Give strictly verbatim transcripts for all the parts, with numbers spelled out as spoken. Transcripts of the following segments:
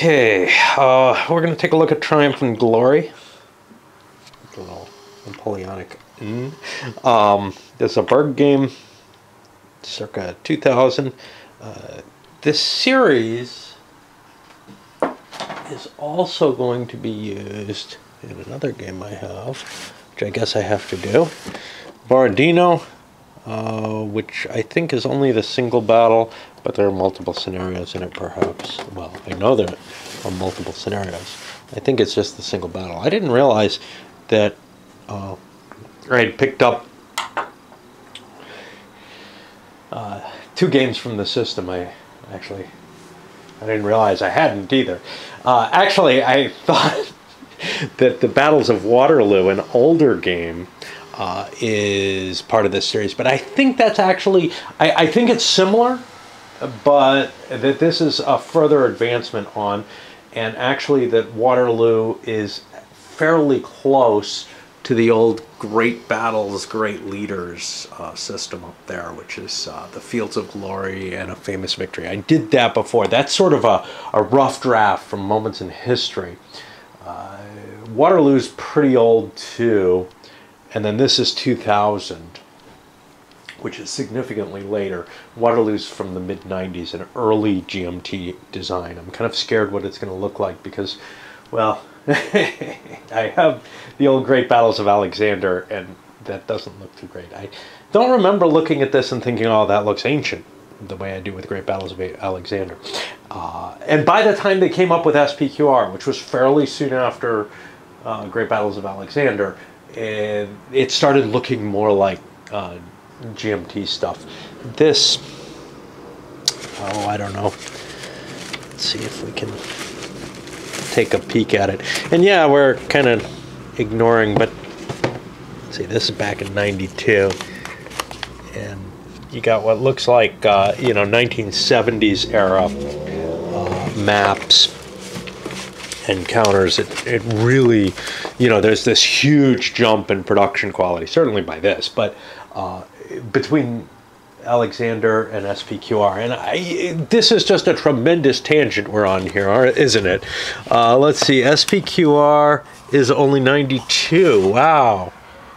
Okay, uh, we're going to take a look at Triumph and Glory. A little Napoleonic. Mm. Um, this is a Berg game, circa two thousand. Uh, this series is also going to be used in another game I have, which I guess I have to do. Borodino, uh, which I think is only the single battle, but there are multiple scenarios in it perhaps. Well, I know there are multiple scenarios. I think it's just the single battle. I didn't realize that uh, I had picked up uh, two games from the system. I actually, I didn't realize I hadn't either. Uh, actually, I thought that the Battles of Waterloo, an older game, uh, is part of this series. But I think that's actually, I, I think it's similar, but that this is a further advancement on, and actually that Waterloo is fairly close to the old Great Battles, Great Leaders uh, system up there, which is uh, the Fields of Glory and A Famous Victory. I did that before. That's sort of a, a rough draft from Moments in History. Uh, Waterloo's pretty old too, and then this is two thousand, which is significantly later. Waterloo's from the mid nineties, an early G M T design. I'm kind of scared what it's going to look like because, well, I have the old Great Battles of Alexander, and that doesn't look too great. I don't remember looking at this and thinking, oh, that looks ancient, the way I do with Great Battles of Alexander. Uh, and by the time they came up with S P Q R, which was fairly soon after uh, Great Battles of Alexander, and it started looking more like uh, G M T stuff. This, oh, I don't know. Let's see if we can take a peek at it. And yeah, we're kind of ignoring, but let's see, this is back in ninety-two, and you got what looks like uh, you know, nineteen seventies era uh, maps and counters. It, it really, you know, there's this huge jump in production quality, certainly by this, but uh, between Alexander and S P Q R, and I, this is just a tremendous tangent we're on here, isn't it? Uh, let's see, S P Q R is only ninety-two. Wow,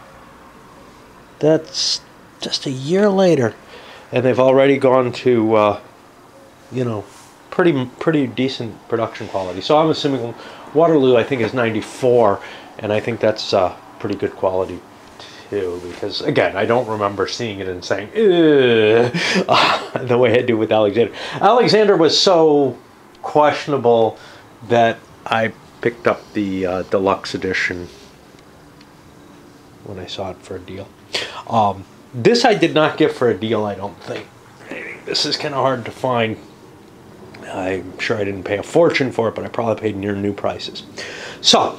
that's just a year later, and they've already gone to uh, you know, pretty pretty decent production quality. So I'm assuming Waterloo, I think, is ninety-four, and I think that's uh, pretty good quality too, because again, I don't remember seeing it and saying uh, the way I do with Alexander. Alexander was so questionable that I picked up the uh, deluxe edition when I saw it for a deal. Um, this I did not get for a deal, I don't think. This is kind of hard to find. I'm sure I didn't pay a fortune for it, but I probably paid near new prices. So,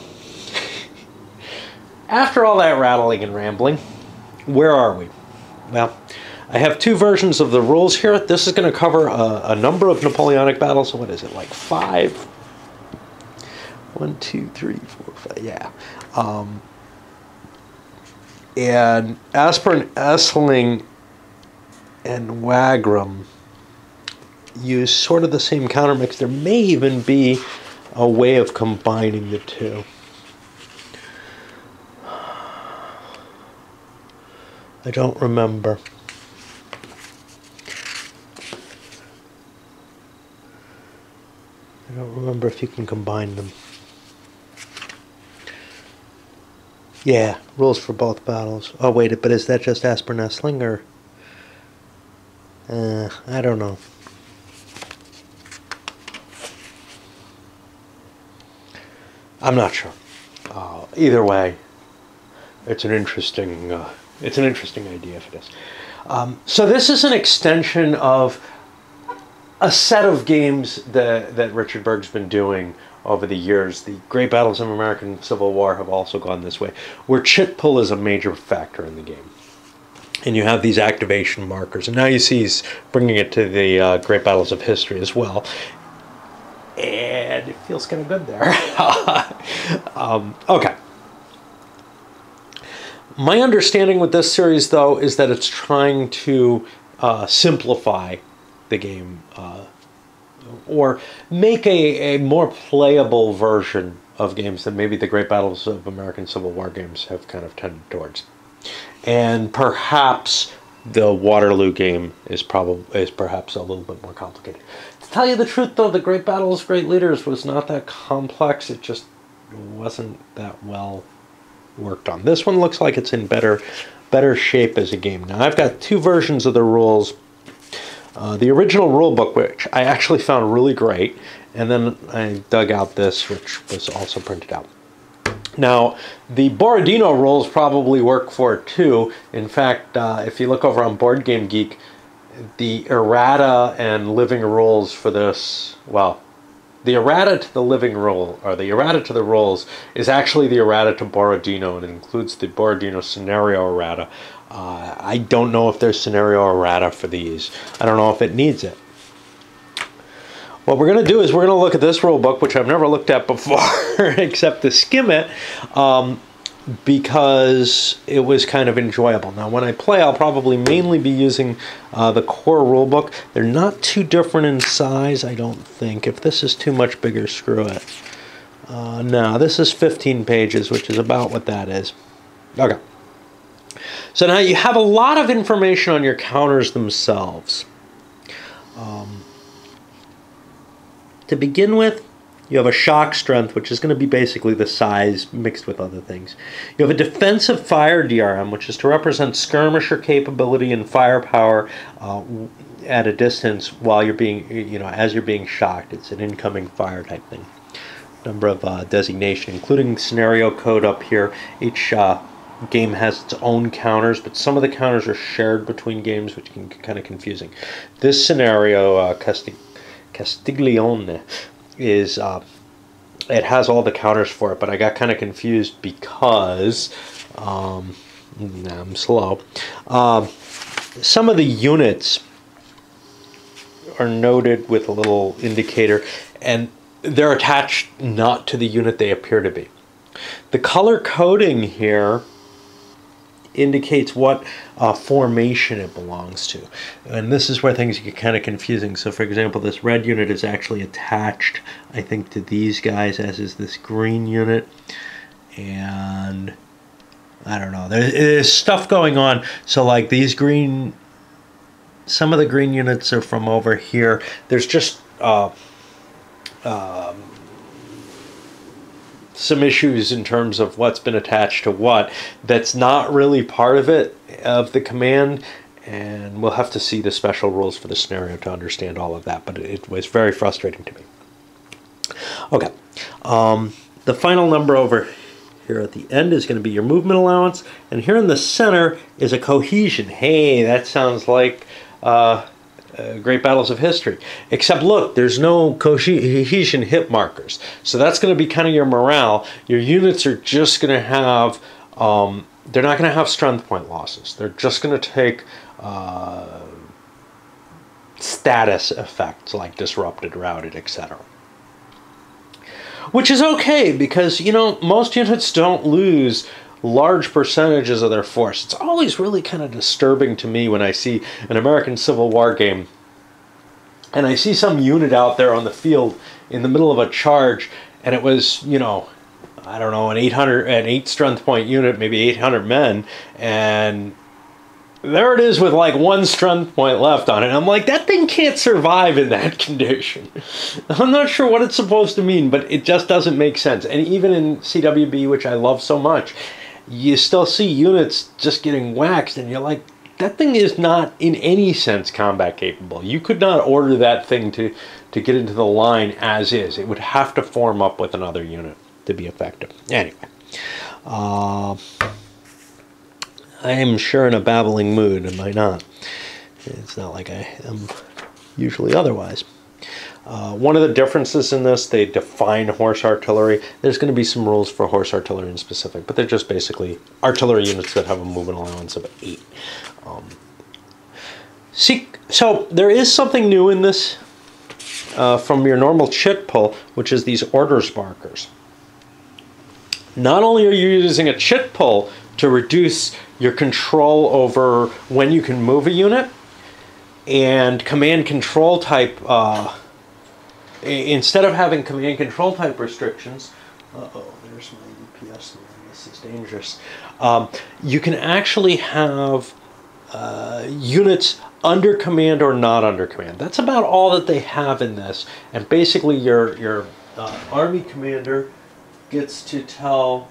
after all that rattling and rambling, where are we? Well, I have two versions of the rules here. This is going to cover a, a number of Napoleonic battles. So what is it, like five? One, two, three, four, five, yeah. Um, and Aspern, Essling, and Wagram use sort of the same counter mix. There may even be a way of combining the two. I don't remember. I don't remember if you can combine them. Yeah, rules for both battles. Oh wait, but is that just Aspern Essling, or? Uh, I don't know. I'm not sure. Uh, either way, it's an interesting. Uh, it's an interesting idea for this. Um, so this is an extension of a set of games that that Richard Berg's been doing over the years. The Great Battles of American Civil War have also gone this way, where chit pull is a major factor in the game. And you have these activation markers. And now you see he's bringing it to the uh, Great Battles of History as well. And it feels kind of good there. um, okay. My understanding with this series, though, is that it's trying to uh, simplify the game uh, or make a, a more playable version of games than maybe the Great Battles of American Civil War games have kind of tended towards. And perhaps the Waterloo game is probably is perhaps a little bit more complicated. To tell you the truth, though, the Great Battles, Great Leaders was not that complex. It just wasn't that well worked on. This one looks like it's in better better shape as a game. Now, I've got two versions of the rules. Uh, the original rule book, which I actually found really great, and then I dug out this, which was also printed out. Now, the Borodino rules probably work for it too. In fact, uh, if you look over on Board Game Geek, the errata and living rules for this, well, the errata to the living rule, or the errata to the rules, is actually the errata to Borodino, and it includes the Borodino scenario errata. Uh, I don't know if there's scenario errata for these. I don't know if it needs it. What we're going to do is we're going to look at this rule book, which I've never looked at before, except to skim it, um, because it was kind of enjoyable. Now, when I play, I'll probably mainly be using uh, the core rule book. They're not too different in size, I don't think. If this is too much bigger, screw it. Uh, no, this is fifteen pages, which is about what that is. Okay. So now you have a lot of information on your counters themselves. Um, to begin with, you have a shock strength, which is going to be basically the size mixed with other things. You have a defensive fire D R M, which is to represent skirmisher capability and firepower uh, at a distance while you're being, you know, as you're being shocked. It's an incoming fire type thing. Number of uh, designation, including scenario code up here. Each uh, game has its own counters, but some of the counters are shared between games, which can get kind of confusing. This scenario, uh, Casti Castiglione, is uh, it has all the counters for it, but I got kind of confused because um, nah, I'm slow. Uh, some of the units are noted with a little indicator, and they're attached not to the unit they appear to be. The color coding here indicates what uh, formation it belongs to. And this is where things get kind of confusing. So for example, this red unit is actually attached, I think, to these guys, as is this green unit. And I don't know, there, there's stuff going on. So like these green, some of the green units are from over here. There's just uh, um, some issues in terms of what's been attached to what that's not really part of it, of the command, and we'll have to see the special rules for the scenario to understand all of that, but it was very frustrating to me. Okay, um, the final number over here at the end is going to be your movement allowance, and here in the center is a cohesion. Hey, that sounds like uh, Uh, Great Battles of History. Except look, there's no cohesion hit markers. So that's going to be kind of your morale. Your units are just going to have, um, they're not going to have strength point losses. They're just going to take uh, status effects like disrupted, routed, et cetera. Which is okay because, you know, most units don't lose large percentages of their force. It's always really kind of disturbing to me when I see an American Civil War game and I see some unit out there on the field in the middle of a charge, and it was, you know, I don't know, an eight hundred, an eight strength point unit, maybe eight hundred men, and there it is with like one strength point left on it. I'm like, that thing can't survive in that condition. I'm not sure what it's supposed to mean, but it just doesn't make sense. And even in C W B, which I love so much, you still see units just getting waxed, and you're like, that thing is not in any sense combat capable. You could not order that thing to, to get into the line as is. It would have to form up with another unit to be effective. Anyway, uh, I am sure in a babbling mood, am I not? It's not like I am usually otherwise. Uh, one of the differences in this, they define horse artillery. There's going to be some rules for horse artillery in specific, but they're just basically artillery units that have a movement allowance of eight. Um, see, so there is something new in this uh, from your normal chit pull, which is these orders markers. Not only are you using a chit pull to reduce your control over when you can move a unit, and command control type uh, instead of having command control type restrictions, uh-oh, there's my U P S line, this is dangerous. Um, you can actually have uh, units under command or not under command. That's about all that they have in this. And basically your, your uh, Army commander gets to tell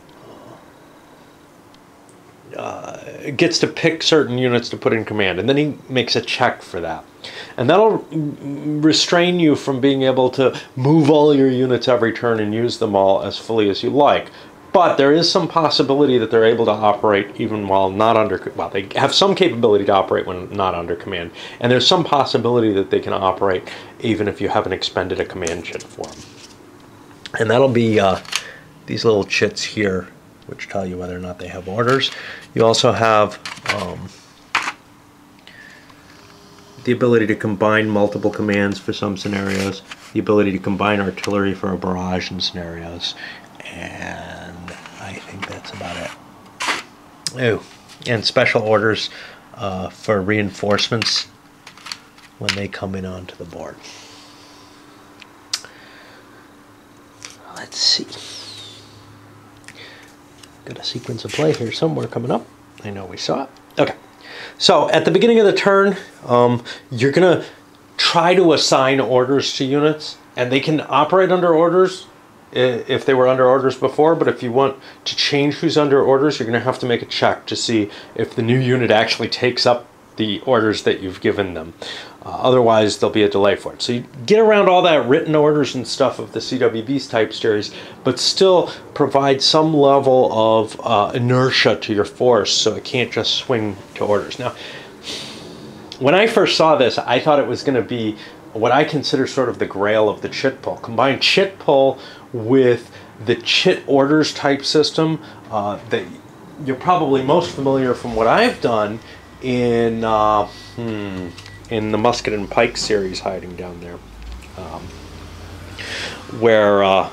Uh, gets to pick certain units to put in command, and then he makes a check for that. And that'll restrain you from being able to move all your units every turn and use them all as fully as you like. But there is some possibility that they're able to operate even while not under, well, they have some capability to operate when not under command. And there's some possibility that they can operate even if you haven't expended a command chit for them. And that'll be uh, these little chits here, which tell you whether or not they have orders. You also have um, the ability to combine multiple commands for some scenarios, the ability to combine artillery for a barrage in scenarios, and I think that's about it. Oh, and special orders uh, for reinforcements when they come in onto the board. Let's see. Got a sequence of play here somewhere coming up. I know we saw it. Okay. So at the beginning of the turn, um, you're going to try to assign orders to units, and they can operate under orders if they were under orders before, but if you want to change who's under orders, you're going to have to make a check to see if the new unit actually takes up the orders that you've given them. Uh, otherwise, there'll be a delay for it. So you get around all that written orders and stuff of the C W B's type series, but still provide some level of uh, inertia to your force so it can't just swing to orders. Now, when I first saw this, I thought it was going to be what I consider sort of the grail of the chit pull. Combine chit pull with the chit orders type system uh, that you're probably most familiar from what I've done in uh, hmm, in the Musket and Pike series hiding down there, um, where uh,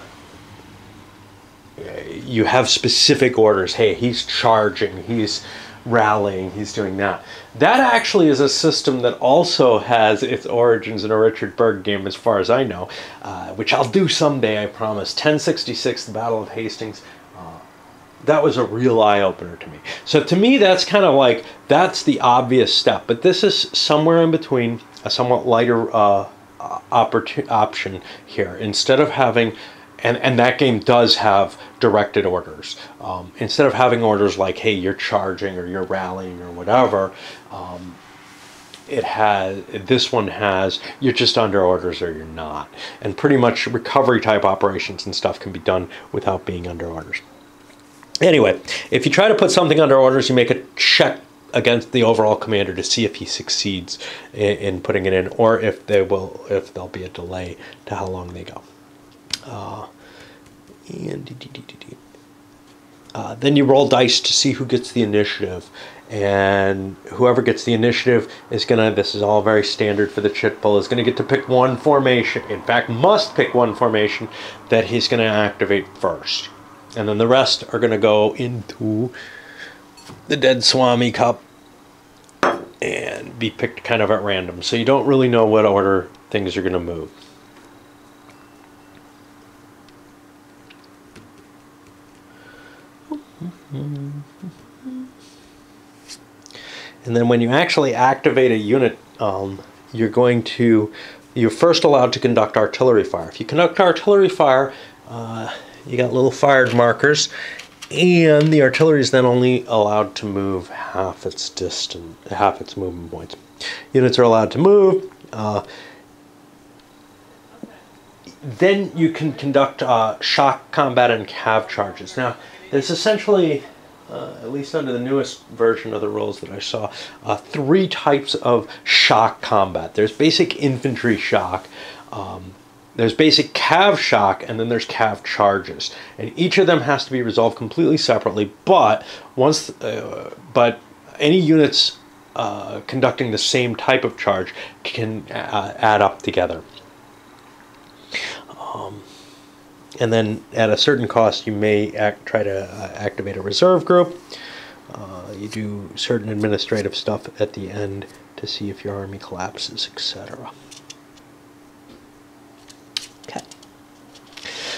you have specific orders. Hey, he's charging, he's rallying, he's doing that. That actually is a system that also has its origins in a Richard Berg game, as far as I know, uh, which I'll do someday, I promise. ten sixty-six, the Battle of Hastings. That was a real eye-opener to me. So to me, that's kind of like, that's the obvious step. But this is somewhere in between, a somewhat lighter uh, option here. Instead of having, and, and that game does have directed orders. Um, instead of having orders like, hey, you're charging or you're rallying or whatever, um, it has, this one has, you're just under orders or you're not. And pretty much recovery type operations and stuff can be done without being under orders. Anyway, if you try to put something under orders, you make a check against the overall commander to see if he succeeds in, in putting it in, or if they will, if there'll be a delay to how long they go. Uh, and uh, then you roll dice to see who gets the initiative, and whoever gets the initiative is gonna. This is all very standard for the chit pull. Is gonna get to pick one formation. In fact, must pick one formation that he's gonna activate first. And then the rest are going to go into the Dead Swami Cup and be picked kind of at random. So you don't really know what order things are going to move. And then when you actually activate a unit, um, you're going to, you're first allowed to conduct artillery fire. If you conduct artillery fire, uh, you got little fired markers, and the artillery is then only allowed to move half its distance, half its movement points. Units are allowed to move. Uh, then you can conduct uh, shock combat and cav charges. Now, there's essentially, uh, at least under the newest version of the rules that I saw, uh, three types of shock combat. There's basic infantry shock. Um, There's basic cav shock, and then there's cav charges, and each of them has to be resolved completely separately. But once, uh, but any units uh, conducting the same type of charge can uh, add up together. Um, and then at a certain cost, you may act, try to uh, activate a reserve group. Uh, you do certain administrative stuff at the end to see if your army collapses, et cetera.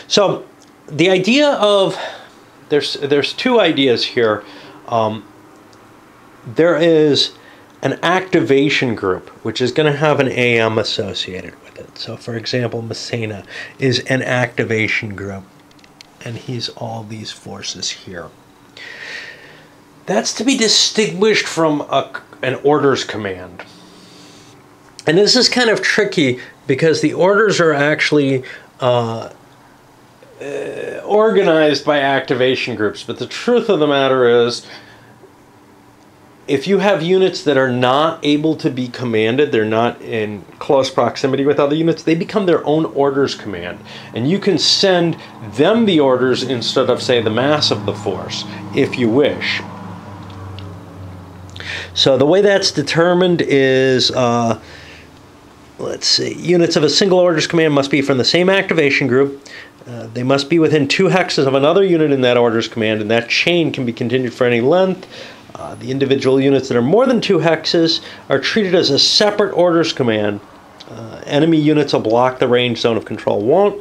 So the idea of, there's, there's two ideas here. Um, there is an activation group, which is going to have an A M associated with it. So for example, Messena is an activation group, and he's all these forces here. That's to be distinguished from a, an orders command. And this is kind of tricky because the orders are actually uh, uh, organized by activation groups. But the truth of the matter is, if you have units that are not able to be commanded, they're not in close proximity with other units, they become their own orders command. And you can send them the orders instead of, say, the mass of the force, if you wish. So the way that's determined is, uh, let's see, units of a single orders command must be from the same activation group. Uh, they must be within two hexes of another unit in that orders command, and that chain can be continued for any length. Uh, the individual units that are more than two hexes are treated as a separate orders command. Uh, enemy units will block the range, zone of control won't.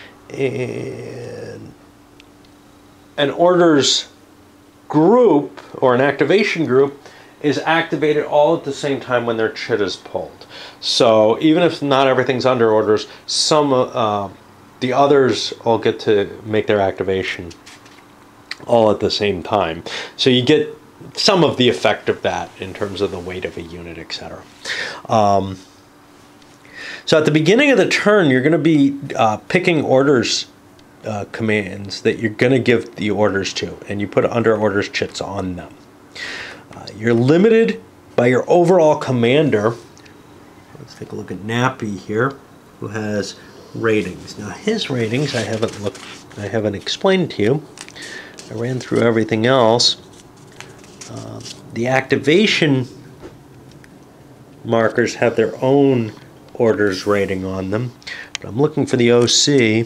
And an orders group, or an activation group, is activated all at the same time when their chit is pulled. So even if not everything's under orders, some uh, the others all get to make their activation all at the same time. So you get some of the effect of that in terms of the weight of a unit, et cetera. Um, so at the beginning of the turn, you're going to be uh, picking orders uh, commands that you're going to give the orders to, and you put under orders chits on them. Uh, you're limited by your overall commander. Let's take a look at Nappy here, who has ratings. Now his ratings, I haven't looked, I haven't explained to you. I ran through everything else. Uh, the activation markers have their own orders rating on them, but I'm looking for the O C.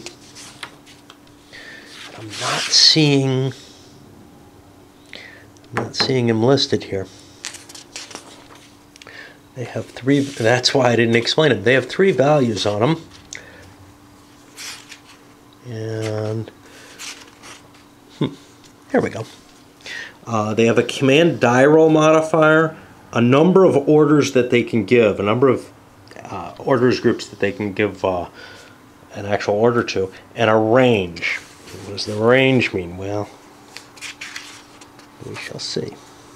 I'm not seeing. I'm not seeing him listed here. They have three. That's why I didn't explain it. They have three values on them, and hmm, here we go. Uh, they have a command die roll modifier, a number of orders that they can give, a number of uh, orders groups that they can give uh, an actual order to, and a range. What does the range mean? Well, we shall see.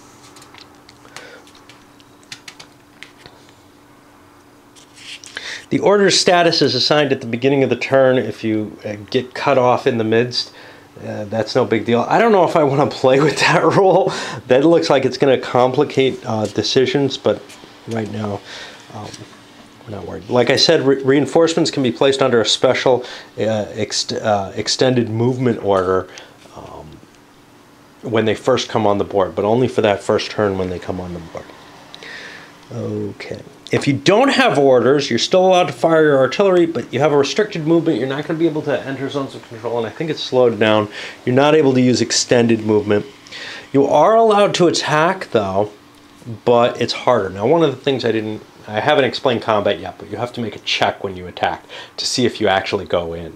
The order status is assigned at the beginning of the turn. If you uh, get cut off in the midst, Uh, that's no big deal. I don't know if I want to play with that rule. That looks like it's going to complicate uh, decisions, but right now um, we're not worried. Like I said, re reinforcements can be placed under a special uh, ext uh, extended movement order um, when they first come on the board, but only for that first turn when they come on the board. Okay. If you don't have orders, you're still allowed to fire your artillery, but you have a restricted movement. You're not going to be able to enter zones of control, and I think it's slowed down. You're not able to use extended movement. You are allowed to attack, though, but it's harder. Now, one of the things I didn't, I haven't explained combat yet, but you have to make a check when you attack to see if you actually go in.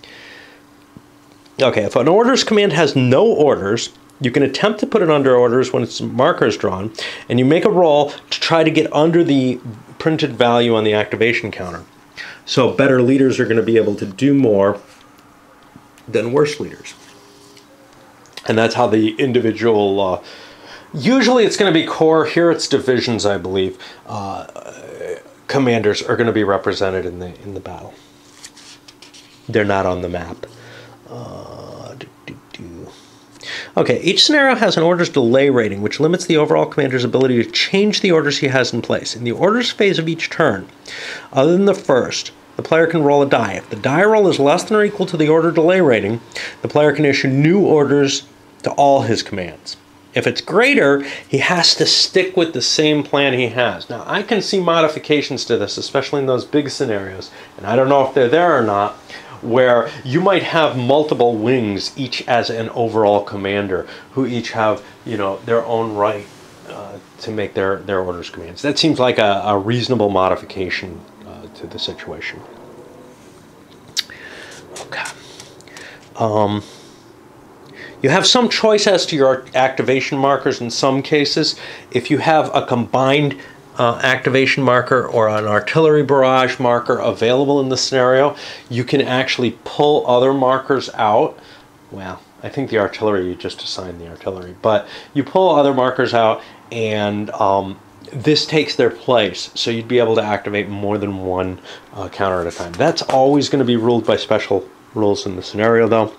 Okay, if an orders command has no orders, you can attempt to put it under orders when its marker is drawn, and you make a roll to try to get under the printed value on the activation counter. So better leaders are going to be able to do more than worse leaders. And that's how the individual, uh, usually it's going to be corps, here it's divisions, I believe, uh, commanders are going to be represented in the, in the battle. They're not on the map. Uh, do, do, do. Okay, each scenario has an orders delay rating, which limits the overall commander's ability to change the orders he has in place. In the orders phase of each turn, other than the first, the player can roll a die. If the die roll is less than or equal to the order delay rating, the player can issue new orders to all his commands. If it's greater, he has to stick with the same plan he has. Now, I can see modifications to this, especially in those big scenarios, and I don't know if they're there or not, where you might have multiple wings, each as an overall commander, who each have, you know, their own right uh, to make their, their orders commands. That seems like a, a reasonable modification uh, to the situation. Okay. Um, you have some choice as to your activation markers in some cases. If you have a combined uh, activation marker or an artillery barrage marker available in the scenario, you can actually pull other markers out. Well, I think the artillery, you just assign the artillery, but you pull other markers out and um, this takes their place, so you'd be able to activate more than one uh, counter at a time. That's always going to be ruled by special rules in the scenario, though.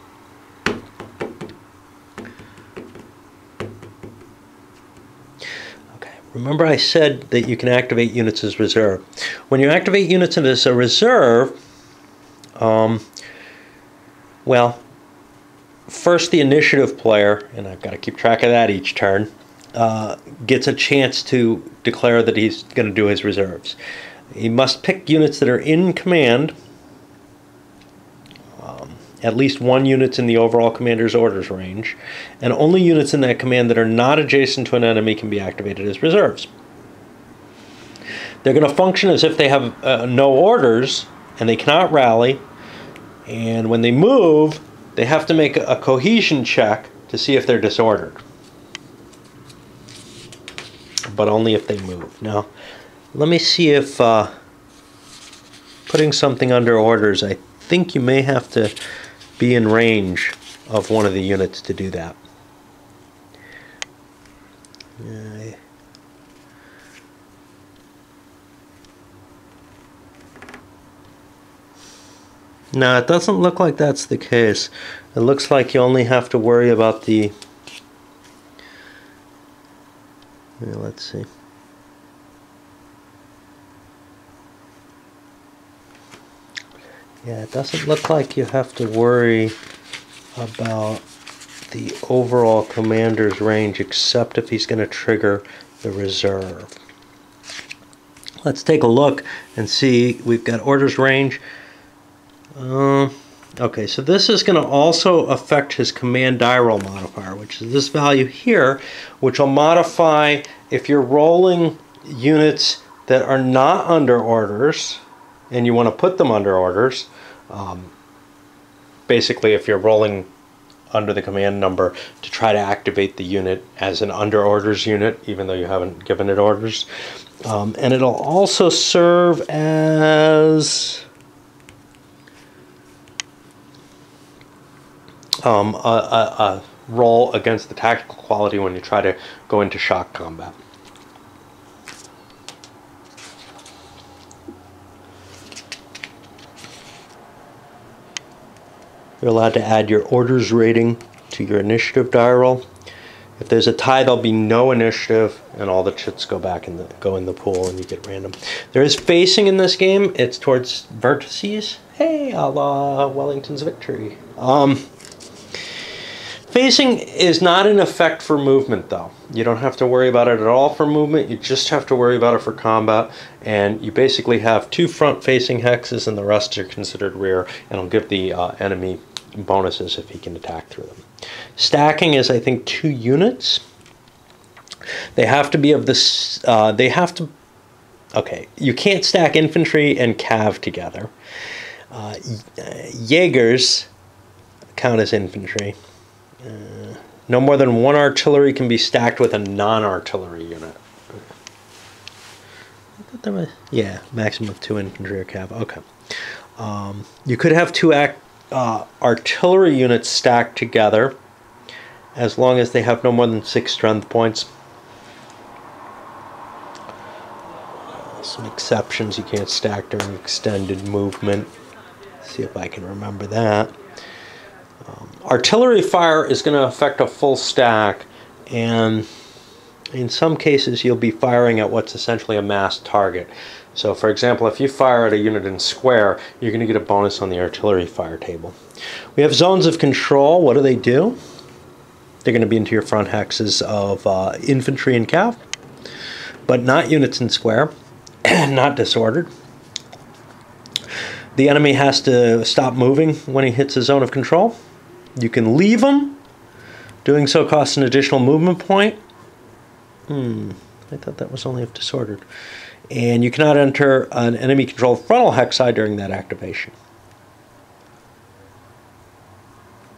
Okay, remember I said that you can activate units as reserve. When you activate units as a reserve, um, well, first the initiative player, and I've got to keep track of that each turn, Uh, gets a chance to declare that he's going to do his reserves. He must pick units that are in command, um, at least one unit's in the overall commander's orders range, and only units in that command that are not adjacent to an enemy can be activated as reserves. They're going to function as if they have uh, no orders, and they cannot rally, and when they move, they have to make a, a cohesion check to see if they're disordered. But only if they move. Now, let me see if uh, putting something under orders, I think you may have to be in range of one of the units to do that. Uh, no, it doesn't look like that's the case. It looks like you only have to worry about the... Yeah, let's see. Yeah, it doesn't look like you have to worry about the overall commander's range except if he's going to trigger the reserve. Let's take a look and see. We've got orders range. Uh, okay, so this is going to also affect his command die roll modifier, which is this value here, which will modify if you're rolling units that are not under orders and you want to put them under orders. Um, basically, if you're rolling under the command number to try to activate the unit as an under orders unit, even though you haven't given it orders. Um, and it'll also serve as um, a, a, a roll against the tactical quality when you try to go into shock combat. You're allowed to add your orders rating to your initiative die roll. If there's a tie, there'll be no initiative, and all the chits go back in the go in the pool, and you get random. There is facing in this game. It's towards vertices. Hey, a la Wellington's Victory. Um, facing is not in effect for movement, though. You don't have to worry about it at all for movement. You just have to worry about it for combat. And you basically have two front-facing hexes, and the rest are considered rear, and it'll give the uh, enemy bonuses if he can attack through them. Stacking is, I think, two units. They have to be of this. Uh, they have to. Okay, you can't stack infantry and cav together. Uh, Jaegers count as infantry. Uh, no more than one artillery can be stacked with a non-artillery unit. I thought there was, yeah, maximum of two infantry or cav. Okay. Um, you could have two act. Uh, artillery units stacked together as long as they have no more than six strength points. Uh, some exceptions, you can't stack during extended movement. Let's see if I can remember that. Um, artillery fire is going to affect a full stack, and in some cases you'll be firing at what's essentially a masked target. So, for example, if you fire at a unit in square, you're going to get a bonus on the artillery fire table. We have zones of control. What do they do? They're going to be into your front hexes of uh, infantry and cav, but not units in square, not disordered. The enemy has to stop moving when he hits a zone of control. You can leave him. Doing so costs an additional movement point. Hmm, I thought that was only if disordered. And you cannot enter an enemy-controlled frontal hexi during that activation.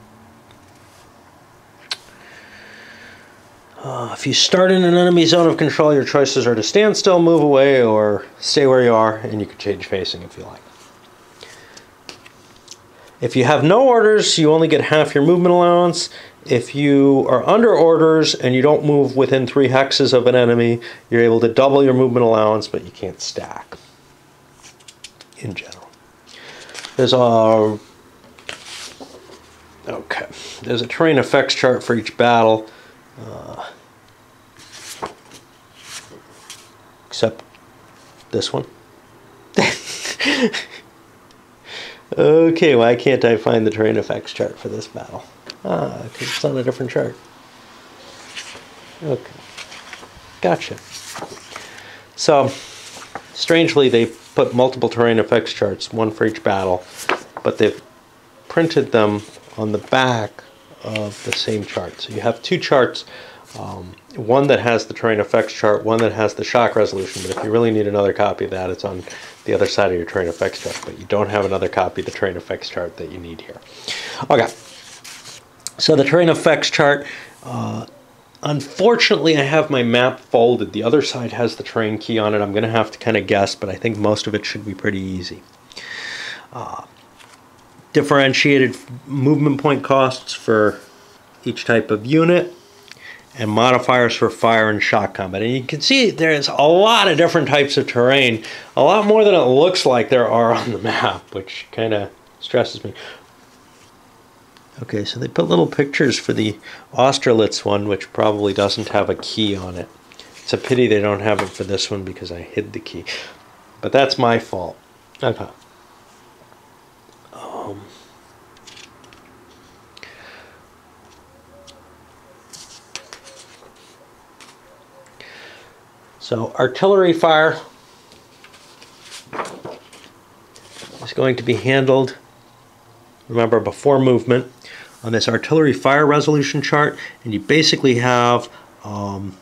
Uh, if you start in an enemy zone of control, your choices are to stand still, move away, or stay where you are, and you can change facing if you like. If you have no orders, you only get half your movement allowance. If you are under orders and you don't move within three hexes of an enemy, you're able to double your movement allowance, but you can't stack in general. There's a okay. There's a terrain effects chart for each battle, uh, except this one. Okay, why can't I find the terrain effects chart for this battle? Ah, because it's on a different chart. Okay, gotcha. So, strangely, they put multiple terrain effects charts, one for each battle, but they've printed them on the back of the same chart. So you have two charts, um, one that has the terrain effects chart, one that has the shock resolution, but if you really need another copy of that, it's on the other side of your terrain effects chart, but you don't have another copy of the terrain effects chart that you need here. Okay, so the terrain effects chart, uh, unfortunately I have my map folded. The other side has the terrain key on it. I'm going to have to kind of guess, but I think most of it should be pretty easy. Uh, differentiated movement point costs for each type of unit, and modifiers for fire and shock combat. And you can see there's a lot of different types of terrain, a lot more than it looks like there are on the map, which kind of stresses me. Okay, so they put little pictures for the Austerlitz one, which probably doesn't have a key on it. It's a pity they don't have it for this one because I hid the key. But that's my fault. Okay. Um... So artillery fire is going to be handled, remember, before movement on this artillery fire resolution chart, and you basically have um,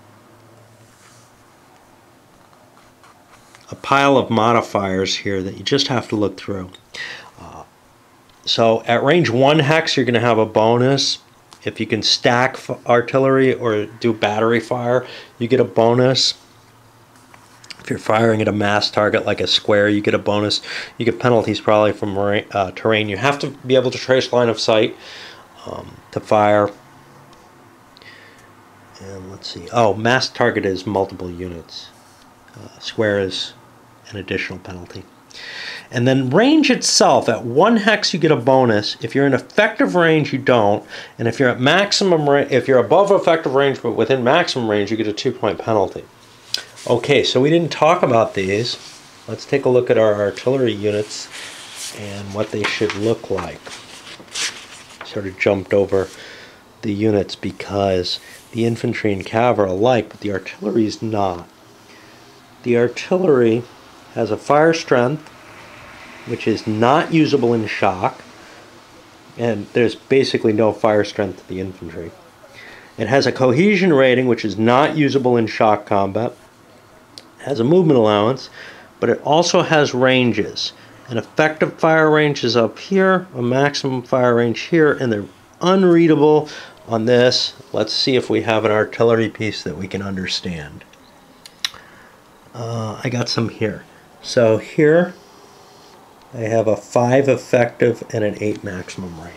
a pile of modifiers here that you just have to look through. Uh, so at range one hex, you're going to have a bonus. If you can stack artillery or do battery fire, you get a bonus. If you're firing at a mass target like a square, you get a bonus. You get penalties probably from uh, terrain. You have to be able to trace line of sight um, to fire. And let's see. Oh, mass target is multiple units. Uh, square is an additional penalty. And then range itself, at one hex you get a bonus. If you're in effective range, you don't. And if you're at maximum range, if you're above effective range but within maximum range, you get a two-point penalty. Okay, so we didn't talk about these. Let's take a look at our artillery units and what they should look like. Sort of jumped over the units because the infantry and cav are alike, but the artillery is not. The artillery has a fire strength, which is not usable in shock, and there's basically no fire strength to the infantry. It has a cohesion rating, which is not usable in shock combat. It has a movement allowance, but it also has ranges. An effective fire range is up here, a maximum fire range here, and they're unreadable on this. Let's see if we have an artillery piece that we can understand. Uh, I got some here. So here I have a five effective and an eight maximum range.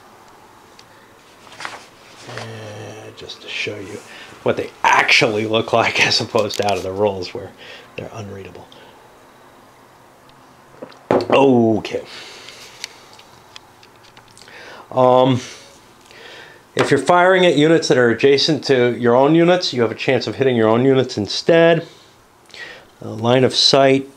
And just to show you what they actually look like as opposed to out of the rules where they're unreadable. Okay. Um, if you're firing at units that are adjacent to your own units, you have a chance of hitting your own units instead. Uh, line of sight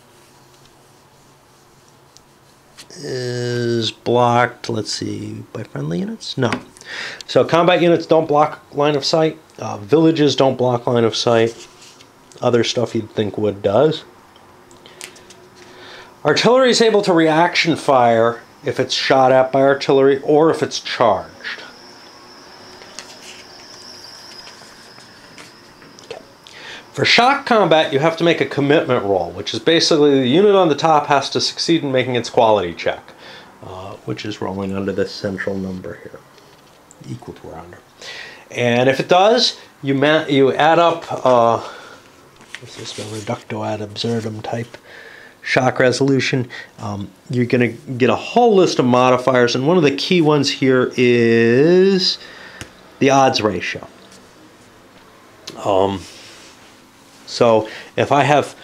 is blocked, let's see, by friendly units? No. So combat units don't block line of sight. Uh, villages don't block line of sight. Other stuff you'd think would does. Artillery is able to reaction fire if it's shot at by artillery or if it's charged. Okay. For shock combat, you have to make a commitment roll, which is basically the unit on the top has to succeed in making its quality check, uh, which is rolling under this central number here, equal to or under. And if it does, you ma you add up, uh, this is the reducto ad absurdum type shock resolution. Um, you're going to get a whole list of modifiers, and one of the key ones here is the odds ratio. Um, so if I have,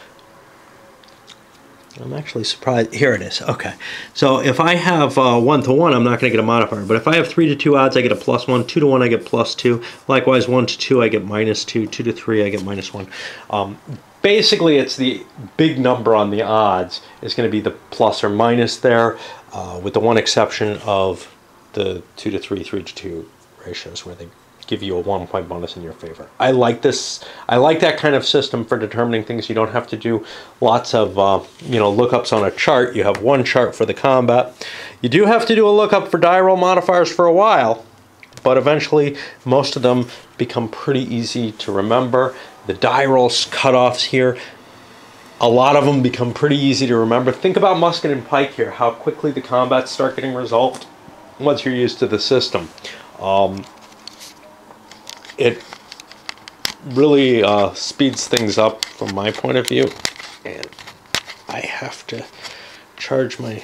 I'm actually surprised, here it is, okay. So if I have uh, one to one, I'm not going to get a modifier, but if I have three to two odds, I get a plus one, two to one, I get plus two, likewise one to two, I get minus two, two to three, I get minus one. Um, basically, it's the big number on the odds is going to be the plus or minus there, uh, with the one exception of the two to three, three to two ratios where they give you a one point bonus in your favor. I like this. I like that kind of system for determining things. You don't have to do lots of uh, you know, lookups on a chart. You have one chart for the combat. You do have to do a lookup for die roll modifiers for a while, but eventually most of them become pretty easy to remember. The die roll cutoffs here, a lot of them become pretty easy to remember. Think about musket and pike here, how quickly the combats start getting resolved once you're used to the system. Um, It really uh, speeds things up from my point of view, and I have to charge my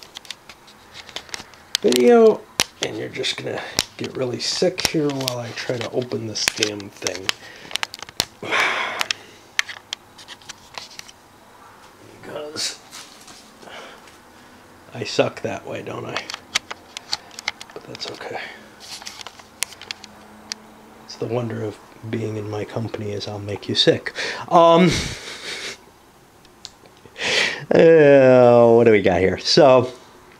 video, and you're just gonna get really sick here while I try to open this damn thing. Because I suck that way, don't I? But that's okay. The wonder of being in my company is I'll make you sick. Um, uh, what do we got here? So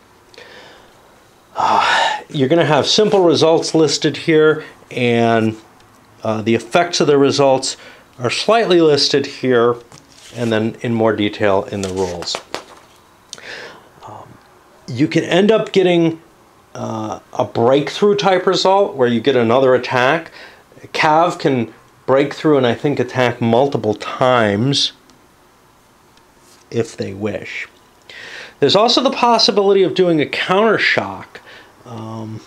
uh, you're going to have simple results listed here, and uh, the effects of the results are slightly listed here, and then in more detail in the rules. Um, you can end up getting uh, a breakthrough type result where you get another attack. Cav can break through and I think attack multiple times if they wish. There's also the possibility of doing a counter shock, um,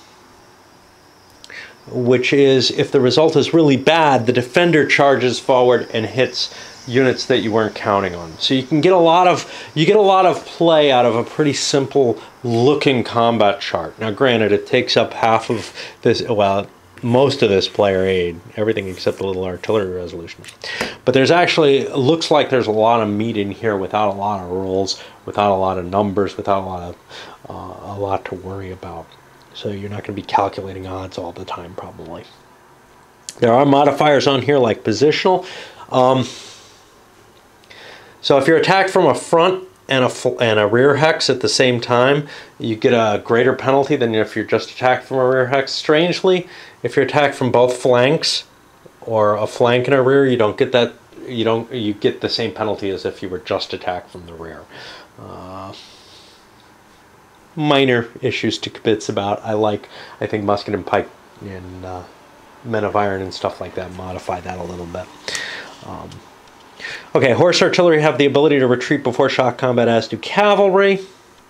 which is if the result is really bad, the defender charges forward and hits units that you weren't counting on. So you can get a lot of you get a lot of play out of a pretty simple looking combat chart. Now granted, it takes up half of this, well, most of this player aid, everything except a little artillery resolution. But there's actually, it looks like there's a lot of meat in here without a lot of rules, without a lot of numbers, without a lot of uh, a lot to worry about. So you're not going to be calculating odds all the time, probably. There are modifiers on here like positional. Um, so if you're attacked from a front and a, and a rear hex at the same time, you get a greater penalty than if you're just attacked from a rear hex. Strangely, if you're attacked from both flanks or a flank and a rear, you don't get that. You don't. You get the same penalty as if you were just attacked from the rear. Uh, minor issues to kibitz about. I like. I think musket and pike and uh, men of iron and stuff like that modify that a little bit. Um, okay, horse artillery have the ability to retreat before shock combat, as do cavalry.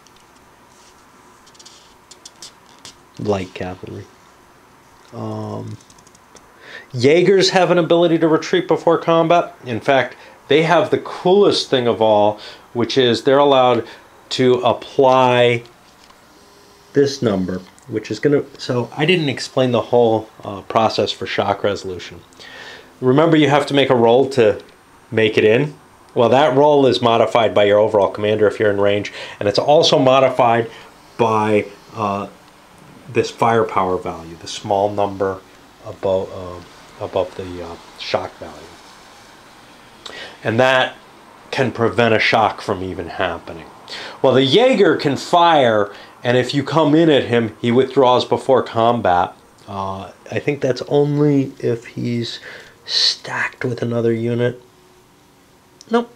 Light cavalry. Um, Jaegers have an ability to retreat before combat. In fact, they have the coolest thing of all, which is they're allowed to apply this number, which is going to... So I didn't explain the whole uh, process for shock resolution. Remember, you have to make a roll to make it in. Well, that roll is modified by your overall commander if you're in range, and it's also modified by... Uh, this firepower value, the small number above uh, above the uh, shock value, and that can prevent a shock from even happening. Well, the Jaeger can fire, and if you come in at him, he withdraws before combat. Uh, I think that's only if he's stacked with another unit. Nope.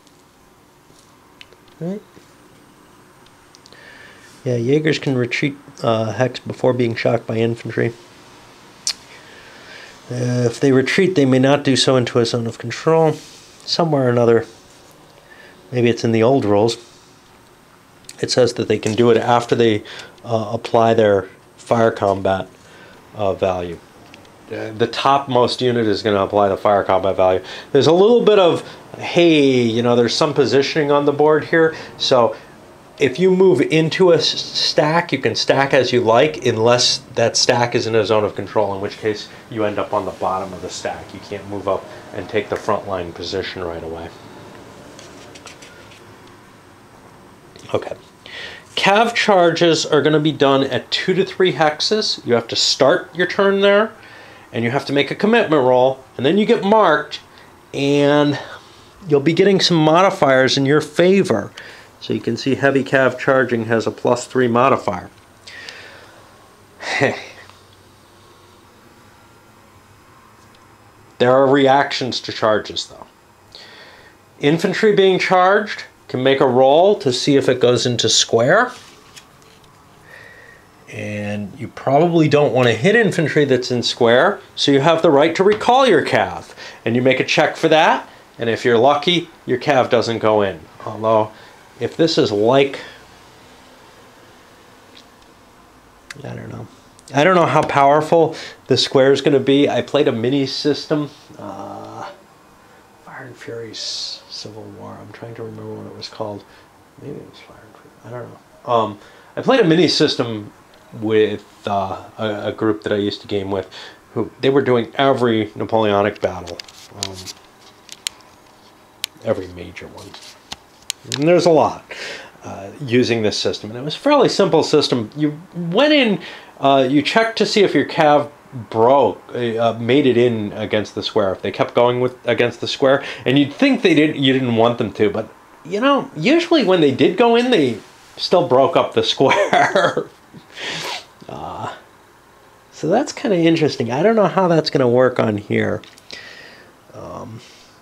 Right. Yeah, Jaegers can retreat uh, hex before being shocked by infantry. Uh, if they retreat, they may not do so into a zone of control. Somewhere or another, maybe it's in the old rules, it says that they can do it after they uh, apply their fire combat uh, value. uh, the topmost unit is going to apply the fire combat value. There's a little bit of, hey, you know, there's some positioning on the board here. So if you move into a stack, you can stack as you like, unless that stack is in a zone of control, in which case you end up on the bottom of the stack. You can't move up and take the front line position right away. Okay. Cav charges are going to be done at two to three hexes. You have to start your turn there, and you have to make a commitment roll, and then you get marked, and you'll be getting some modifiers in your favor. So you can see heavy cav charging has a plus three modifier. There are reactions to charges though. Infantry being charged can make a roll to see if it goes into square. And you probably don't want to hit infantry that's in square, so you have the right to recall your cav. And you make a check for that, and if you're lucky, your cav doesn't go in. Although, if this is like, I don't know. I don't know how powerful the square is going to be. I played a mini system, uh, Fire and Fury's Civil War. I'm trying to remember what it was called. Maybe it was Fire and Fury. I don't know. Um, I played a mini system with uh, a, a group that I used to game with, who they were doing every Napoleonic battle, um, every major one. And there's a lot uh, using this system, and it was a fairly simple system. You went in, uh, you checked to see if your cav broke, uh, made it in against the square. If they kept going with against the square, and you'd think they did, you didn't want them to, but you know, usually when they did go in, they still broke up the square. uh, so that's kind of interesting. I don't know how that's going to work on here. Um,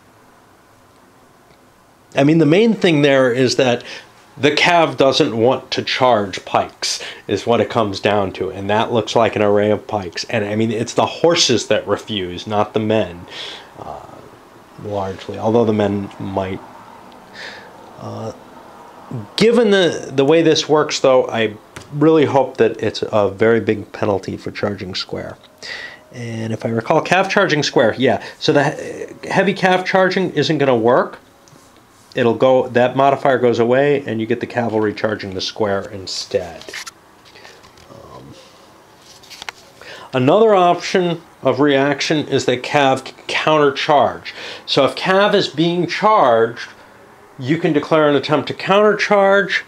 I mean, the main thing there is that the cav doesn't want to charge pikes, is what it comes down to. And that looks like an array of pikes. And I mean, it's the horses that refuse, not the men, uh, largely. Although the men might. Uh, given the, the way this works, though, I really hope that it's a very big penalty for charging square. And if I recall, cav charging square, yeah. So the heavy cav charging isn't going to work. It'll go, that modifier goes away, and you get the cavalry charging the square instead. Um, another option of reaction is that cav can countercharge. So if cav is being charged, you can declare an attempt to countercharge.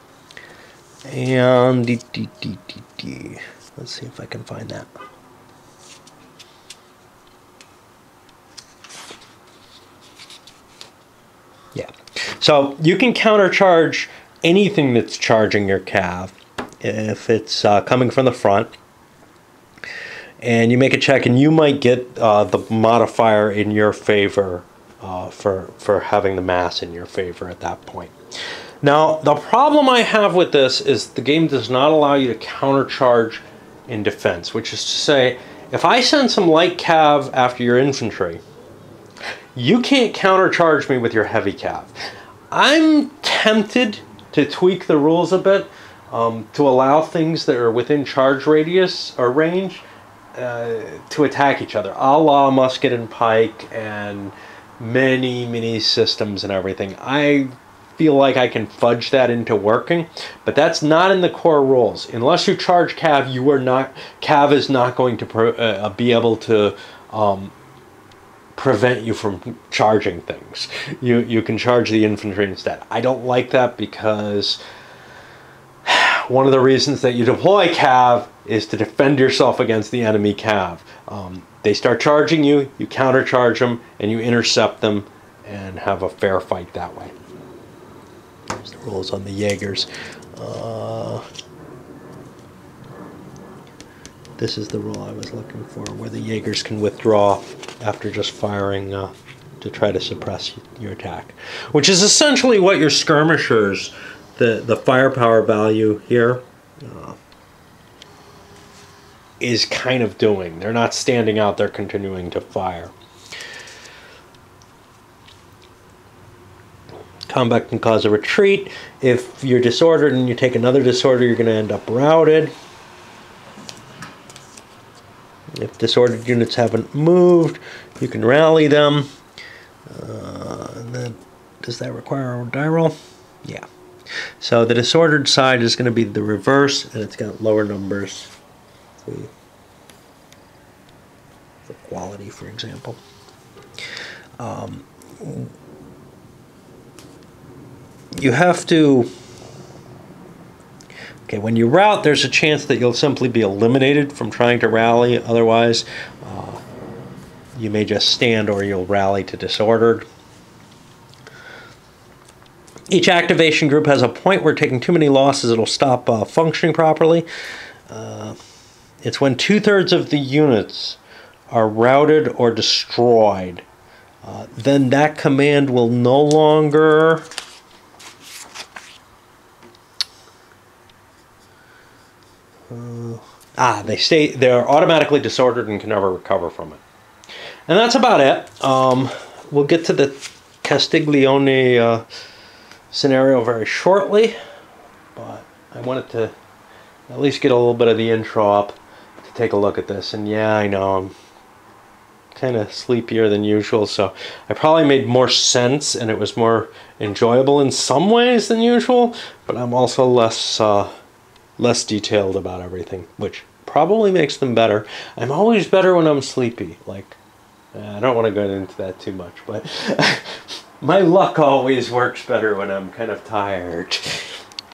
And dee, dee, dee, dee, dee. Let's see if I can find that. Yeah, so you can countercharge anything that's charging your cav if it's uh, coming from the front, and you make a check, and you might get uh, the modifier in your favor uh, for for having the mass in your favor at that point. Now, the problem I have with this is the game does not allow you to countercharge in defense, which is to say, if I send some light cav after your infantry, you can't countercharge me with your heavy cav. I'm tempted to tweak the rules a bit um, to allow things that are within charge radius or range uh, to attack each other, a la musket and pike and many, many systems and everything. I feel like I can fudge that into working, but that's not in the core rules. Unless you charge cav, you are not, cav is not going to pro, uh, be able to um, prevent you from charging things. You you can charge the infantry instead. I don't like that because one of the reasons that you deploy cav is to defend yourself against the enemy cav. Um, they start charging you, you countercharge them, and you intercept them and have a fair fight that way. There's the rules on the Jaegers. Uh, this is the rule I was looking for, where the Jaegers can withdraw after just firing uh, to try to suppress your attack. Which is essentially what your skirmishers, the, the firepower value here, uh, is kind of doing. They're not standing out, they're continuing to fire. Combat can cause a retreat. If you're disordered and you take another disorder, you're going to end up routed. If disordered units haven't moved, you can rally them. Uh, and then, does that require a die roll? Yeah. So the disordered side is going to be the reverse, and it's got lower numbers. For quality, for example. Um, you have to... Okay, when you rout, there's a chance that you'll simply be eliminated from trying to rally. Otherwise, uh, you may just stand or you'll rally to disordered. Each activation group has a point where taking too many losses, it'll stop uh, functioning properly. Uh, it's when two-thirds of the units are routed or destroyed. Uh, then that command will no longer... Uh, ah, they stay, they're automatically disordered and can never recover from it. And that's about it. Um, we'll get to the Castiglione uh, scenario very shortly, but I wanted to at least get a little bit of the intro up to take a look at this. And yeah, I know I'm kind of sleepier than usual, so I probably made more sense and it was more enjoyable in some ways than usual, but I'm also less uh, less detailed about everything, which probably makes them better. I'm always better when I'm sleepy. Like, I don't want to go into that too much, but my luck always works better when I'm kind of tired.